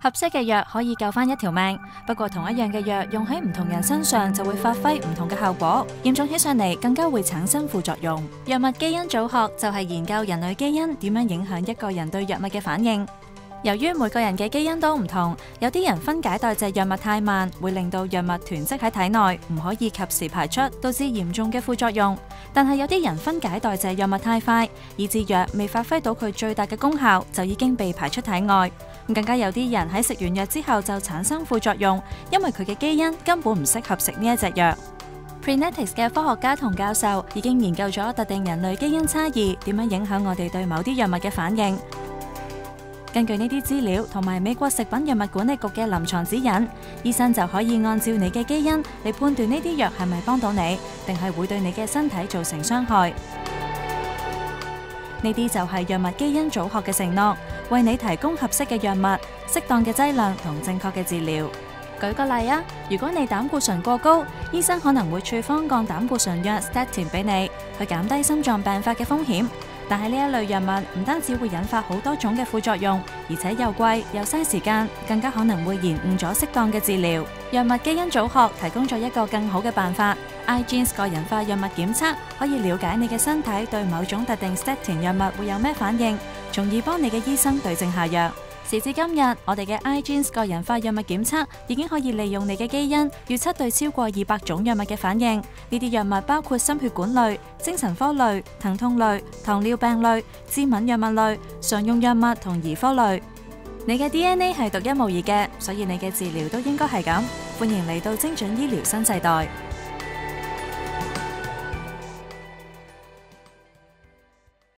合適嘅藥可以救翻一條命，不過同一樣嘅藥用喺唔同人身上就會發揮唔同嘅效果，嚴重起上嚟更加會產生副作用。藥物基因組學就係研究人類基因點樣影響一個人對藥物嘅反應。由於每個人嘅基因都唔同，有啲人分解代謝藥物太慢，會令到藥物囤積喺體內，唔可以及時排出，導致嚴重嘅副作用。但係有啲人分解代謝藥物太快，以致藥未發揮到佢最大嘅功效，就已經被排出體外。更加有啲人喺食完藥之後就產生副作用，因為佢嘅基因根本唔適合食呢一隻藥。Prenetics 嘅科學家同教授已經研究咗特定人類基因差異點樣影響我哋對某啲藥物嘅反應。根據呢啲資料同埋美國食品藥物管理局嘅臨床指引，醫生就可以按照你嘅基因嚟判斷呢啲藥係咪幫到你，定係會對你嘅身體造成傷害。呢啲就係藥物基因組學嘅承諾，為你提供合適嘅藥物、適當嘅劑量同正確嘅治療。舉個例啊，如果你膽固醇過高，醫生可能會處方降膽固醇藥 statin 俾你，去減低心臟病發嘅風險。但係呢一類藥物唔單止會引發好多種嘅副作用，而且又貴又嘥時間，更加可能會延誤咗適當嘅治療。藥物基因組學提供咗一個更好嘅辦法 ，iGenes 個人化藥物檢測可以了解你嘅身體對某種特定 statin 藥物會有咩反應，從而幫你嘅醫生對症下藥。時至今日，我哋嘅 iGenes 個人化藥物檢測已經可以利用你嘅基因預測對超過200種藥物嘅反應。呢啲藥物包括心血管類、精神科類、疼痛類、糖尿病類、致敏藥物類、常用藥物同兒科類。你嘅 DNA 係獨一無二嘅，所以你嘅治療都應該係咁。歡迎嚟到精準醫療新世代。